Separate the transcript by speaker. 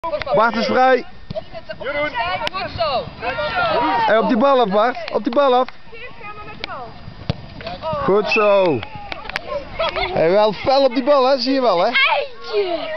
Speaker 1: Bart is vrij.
Speaker 2: Goed zo.
Speaker 1: Hey, op die bal af, Bart. Op die bal af. Goed zo. Hey, wel fel op die bal, hè? Zie je wel, hè?